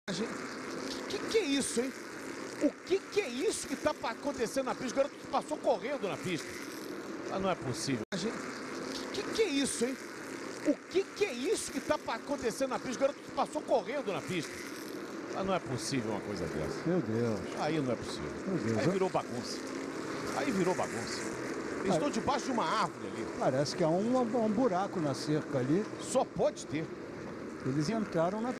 Que é isso, hein? O que é isso que tá acontecendo na pista? O garoto passou correndo na pista. Ah, não é possível. Que é isso, hein? O que é isso que tá acontecendo na pista? O garoto passou correndo na pista. Ah, não é possível uma coisa dessa. Meu Deus. Aí não é possível. Meu Deus. Aí virou bagunça. Aí virou bagunça. Eles estão debaixo de uma árvore ali. Parece que há um buraco na cerca ali. Só pode ter. Eles entraram na